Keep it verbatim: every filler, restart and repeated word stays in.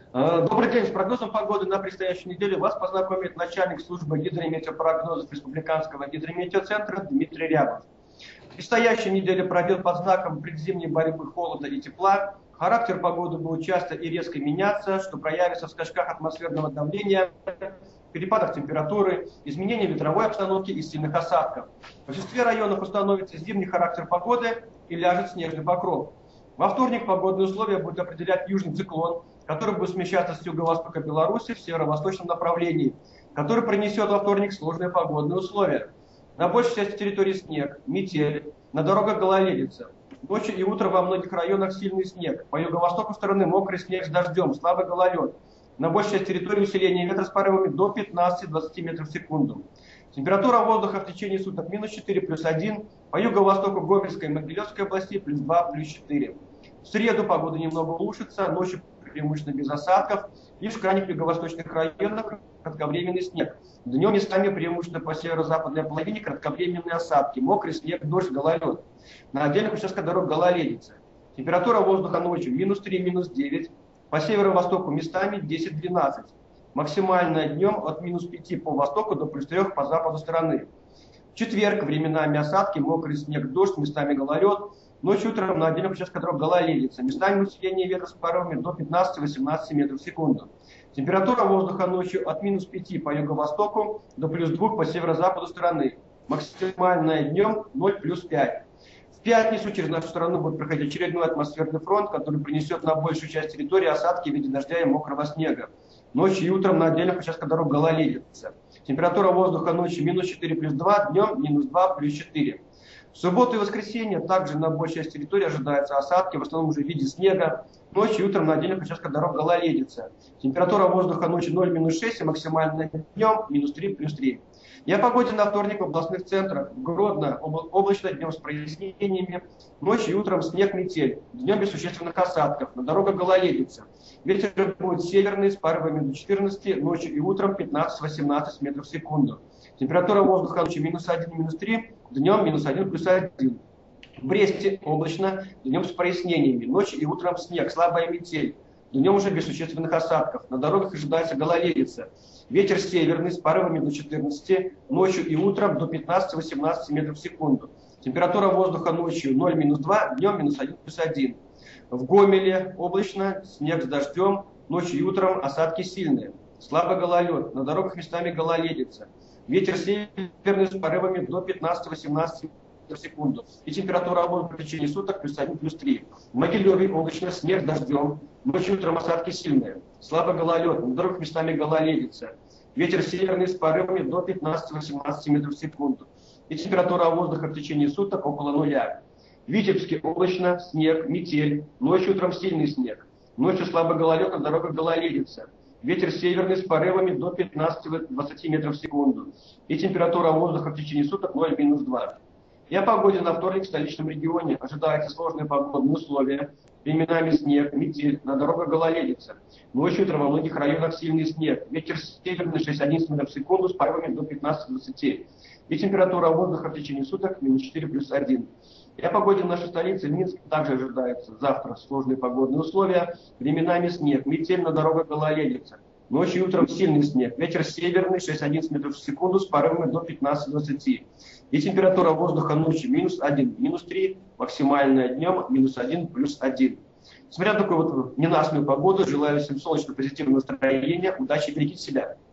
Э, Добрый день. С прогнозом погоды на предстоящую неделю вас познакомит начальник службы гидрометеопрогнозов Республиканского гидрометеоцентра Дмитрий Рябов. Предстоящая неделя пройдет под знаком предзимней борьбы холода и тепла. Характер погоды будет часто и резко меняться, что проявится в скачках атмосферного давления, перепадах температуры, изменении ветровой обстановки и сильных осадков. В большинстве районов установится зимний характер погоды и ляжет снежный покров. Во вторник погодные условия будет определять южный циклон, который будет смещаться с юго-востока Беларуси в северо-восточном направлении, который принесет во вторник сложные погодные условия. На большей части территории снег, метель, на дорогах гололедица. Ночью и утром во многих районах сильный снег. По юго-востоку стороны мокрый снег с дождем, слабый гололед. На большей части территории усиление ветра с порывами до пятнадцати-двадцати метров в секунду. Температура воздуха в течение суток минус четыре плюс один. По юго-востоку Гомельской и Могилевской области плюс два плюс четыре. В среду погода немного улучшится, ночью преимущественно без осадков. Лишь в крайних юго-восточных районах кратковременный снег. Днем местами преимущественно по северо-западной половине кратковременные осадки, мокрый снег, дождь, гололед. На отдельных участках дорог гололедица. Температура воздуха ночью минус три, минус девять. По северо-востоку местами десять-двенадцать. Максимальная днем от минус пяти по востоку до плюс трёх по западу страны. В четверг временами осадки, мокрый снег, дождь, местами гололед. Ночью утром на отдельных участках дорог гололедица. Местами усиление ветра с порывами до пятнадцати-восемнадцати метров в секунду. Температура воздуха ночью от минус пяти по юго-востоку до плюс двух по северо-западу страны. Максимальная днем ноль плюс пять. В пятницу через нашу страну будет проходить очередной атмосферный фронт, который принесет на большую часть территории осадки в виде дождя и мокрого снега. Ночью и утром на отдельных участках дорог гололедица. Температура воздуха ночью минус четыре плюс два, днем минус два плюс четыре. В субботу и воскресенье также на большей части территории ожидаются осадки, в основном уже в виде снега. Ночью и утром на отдельных участках дорог гололедица. Температура воздуха ночью ноль минус шесть, и максимальная днем минус три плюс три. И о погоде на вторник в областных центрах. Гродно облачно, днем с прояснениями. Ночью и утром снег, метель. Днем без существенных осадков. На дорогах гололедица. Ветер будет северный с порывами до четырнадцати, ночью и утром пятнадцать-восемнадцать метров в секунду. Температура воздуха ночью минус один, минус три, днем минус один плюс один. В Бресте облачно, днем с прояснениями. Ночью и утром снег, слабая метель. Днем уже без существенных осадков. На дорогах ожидается гололедица. Ветер северный с порывами до четырнадцати, ночью и утром до пятнадцати-восемнадцати метров в секунду. Температура воздуха ночью ноль минус два, днем минус один плюс один. В Гомеле облачно, снег с дождем, ночью и утром осадки сильные. Слабый гололед, на дорогах местами гололедица. Ветер северный с порывами до пятнадцати-восемнадцати метров в секунду. И температура воздуха в течение суток плюс один плюс три. В Могилеве облачно, снег с дождем, ночью и утром осадки сильные. Слабый гололед, на дорогах местами гололедица. Ветер северный с порывами до пятнадцати-восемнадцати метров в секунду. И температура воздуха в течение суток около нуля. В Витебске облачно, снег, метель, ночью утром сильный снег. Ночью слабый гололед, на дорогах гололедица. Ветер северный с порывами до пятнадцати-двадцати метров в секунду. И температура воздуха в течение суток ноль минус два. И о погоде на вторник в столичном регионе. Ожидаются сложные погодные условия. Временами снег, метель, на дорогах гололедица. Ночью утром во многих районах сильный снег. Ветер северный шесть-одиннадцать метров в секунду с порывами до пятнадцати-двадцати. И температура воздуха в течение суток минус четыре плюс один. И о погоде в нашей столице в Минске также ожидаются завтра сложные погодные условия. Временами снег, метель, на дорогах гололедица. Ночью и утром сильный снег. Ветер северный шесть-одиннадцать метров в секунду с порывами до пятнадцати-двадцати. И температура воздуха ночью минус один, минус три, максимальная днем минус один плюс один. Несмотря на такую вот ненастную погоду, желаю всем солнечного позитивного настроения, удачи, берегите себя.